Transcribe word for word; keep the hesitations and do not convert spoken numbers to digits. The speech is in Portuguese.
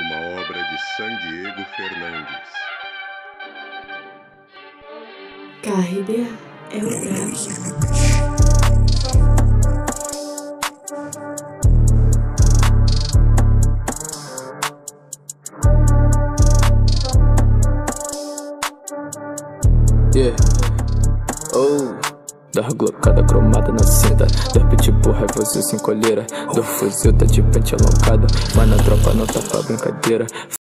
uma obra de San Diego Fernandes. K R D A é o trap. Yeah. Oh, dor glocada cromada na cinta, dor pitbull raivoso sem colheira, dor fuzil tá de pente alongado, mas na tropa não tá pra brincadeira.